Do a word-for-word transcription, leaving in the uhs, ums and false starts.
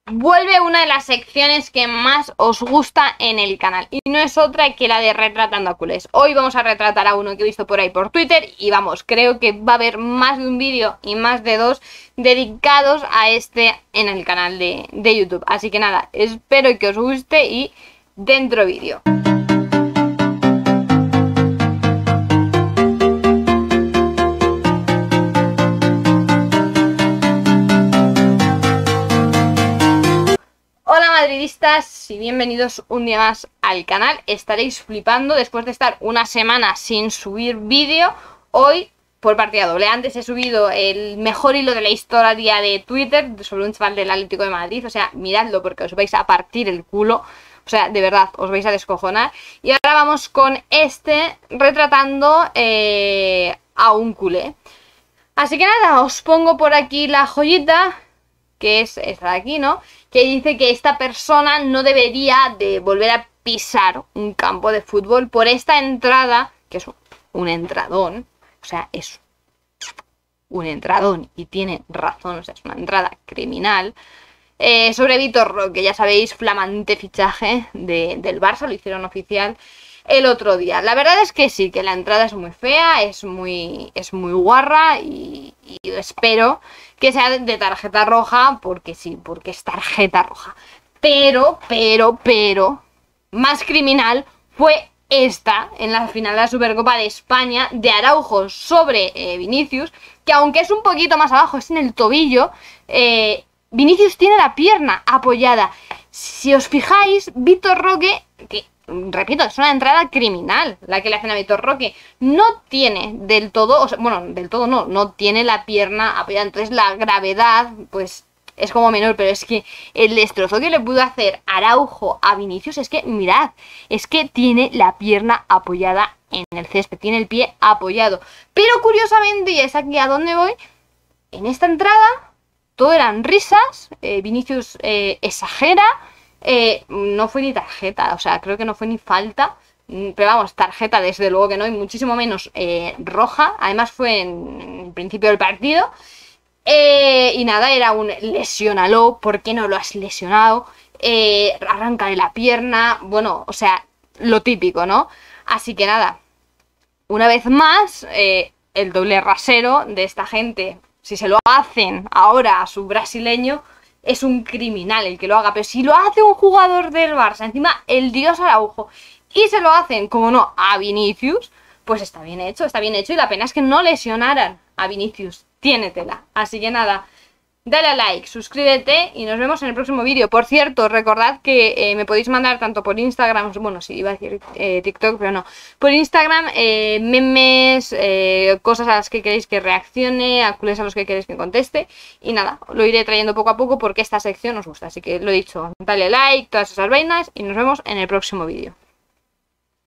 vuelve una de las secciones que más os gusta en el canal. Y no es otra que la de retratando a culés. Hoy vamos a retratar a uno que he visto por ahí por Twitter. Y vamos, creo que va a haber más de un vídeo y más de dos dedicados a este en el canal de, de YouTube. Así que nada, espero que os guste y dentro vídeo. Hola madridistas y bienvenidos un día más al canal. Estaréis flipando después de estar una semana sin subir vídeo. Hoy por partida doble. Antes he subido el mejor hilo de la historia de Twitter sobre un chaval del Atlético de Madrid. O sea, miradlo porque os vais a partir el culo. O sea, de verdad, os vais a descojonar. Y ahora vamos con este retratando eh, a un culé. Así que nada, os pongo por aquí la joyita, que es esta de aquí, ¿no? Que dice que esta persona no debería de volver a pisar un campo de fútbol por esta entrada, que es un entradón, o sea, es un entradón y tiene razón, o sea, es una entrada criminal, eh, sobre Vitor Roque, ya sabéis, flamante fichaje de, del Barça, lo hicieron oficial el otro día. La verdad es que sí, que la entrada es muy fea, es muy, es muy guarra y, y espero que sea de tarjeta roja, porque sí, porque es tarjeta roja. Pero, pero, pero, más criminal fue esta, en la final de la Supercopa de España, de Araujo sobre eh, Vinicius, que aunque es un poquito más abajo, es en el tobillo, eh, Vinicius tiene la pierna apoyada. Si os fijáis, Vitor Roque, que repito, es una entrada criminal la que le hacen a Vitor Roque, no tiene del todo, o sea, bueno, del todo no, no tiene la pierna apoyada, entonces la gravedad, pues, es como menor, pero es que el destrozo que le pudo hacer Araujo a Vinicius, es que, mirad, es que tiene la pierna apoyada en el césped, tiene el pie apoyado, pero curiosamente, y es aquí a donde voy, en esta entrada, todo eran risas, eh, Vinicius eh, exagera. Eh, no fue ni tarjeta, o sea, creo que no fue ni falta, pero vamos, tarjeta desde luego que no, y muchísimo menos eh, roja, además fue en el principio del partido, eh, y nada, era un lesionalo, ¿por qué no lo has lesionado? Eh, arráncale la pierna, bueno, o sea, lo típico, ¿no? Así que nada, una vez más, eh, el doble rasero de esta gente, si se lo hacen ahora a su brasileño, es un criminal el que lo haga, pero si lo hace un jugador del Barça, encima el dios Araujo, y se lo hacen, como no, a Vinicius, pues está bien hecho, está bien hecho, y la pena es que no lesionaran a Vinicius, tiene tela. Así que nada, dale a like, suscríbete y nos vemos en el próximo vídeo. Por cierto, recordad que eh, me podéis mandar tanto por Instagram, bueno, sí, iba a decir eh, TikTok, pero no, por Instagram, eh, memes, eh, cosas a las que queréis que reaccione, a culés a los que queréis que conteste, y nada, lo iré trayendo poco a poco porque esta sección os gusta, así que lo he dicho, dale like, todas esas vainas, y nos vemos en el próximo vídeo.